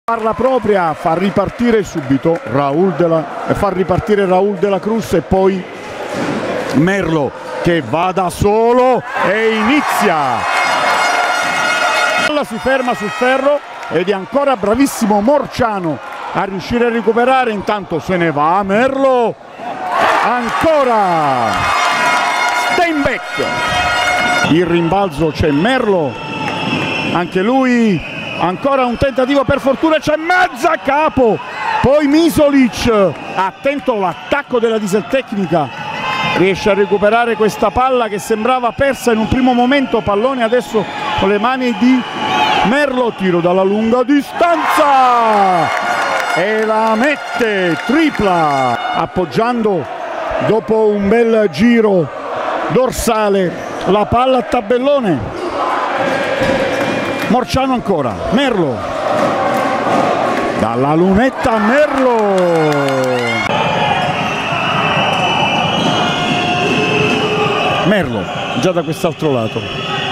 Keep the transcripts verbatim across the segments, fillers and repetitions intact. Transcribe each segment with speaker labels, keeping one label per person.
Speaker 1: Parla propria, fa ripartire subito Raúl della, fa ripartire Raúl de la Cruz e poi Merlo che va da solo e inizia. Si ferma sul ferro ed è ancora bravissimo Morciano a riuscire a recuperare. Intanto se ne va Merlo, ancora Steinbeck, il rimbalzo, c'è Merlo, anche lui. Ancora un tentativo, per fortuna c'è mezza capo, poi Misolic, attento all'attacco della Dieseltecnica, riesce a recuperare questa palla che sembrava persa in un primo momento, pallone adesso con le mani di Merlo, tiro dalla lunga distanza e la mette, tripla, appoggiando dopo un bel giro dorsale la palla a tabellone. Morciano ancora, Merlo, dalla lunetta Merlo, Merlo già da quest'altro lato,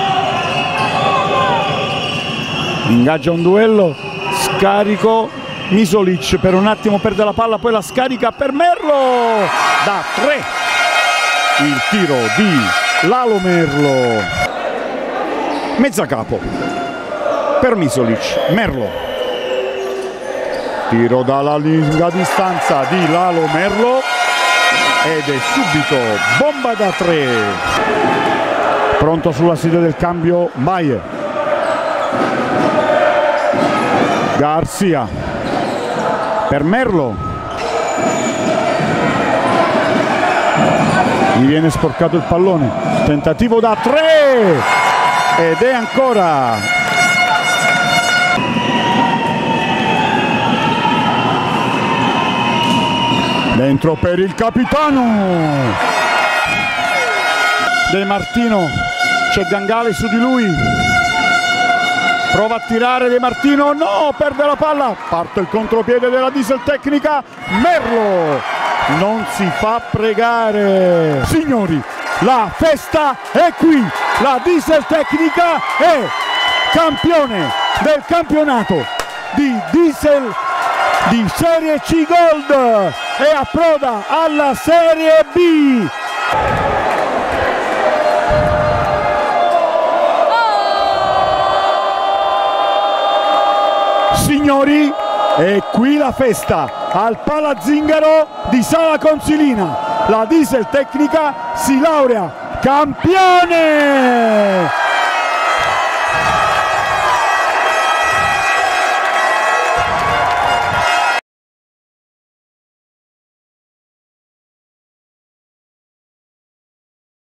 Speaker 1: ingaggia un duello, scarico, Misolic per un attimo perde la palla, poi la scarica per Merlo, da tre, il tiro di Lalo Merlo, mezza capo per Misolic, Merlo, tiro dalla lunga distanza di Lalo Merlo ed è subito bomba da tre. Pronto sulla sede del cambio Bayer, Garcia per Merlo, gli viene sporcato il pallone, tentativo da tre ed è ancora dentro per il capitano De Martino, c'è Gangale su di lui, prova a tirare De Martino, no, perde la palla, parte il contropiede della Dieseltecnica, Merlo non si fa pregare. Signori, la festa è qui, la Dieseltecnica è campione del campionato di Diesel di Serie C Gold e approda alla Serie B. Signori, è qui la festa al Palazzingaro di Sala Consilina. La Dieseltecnica si laurea campione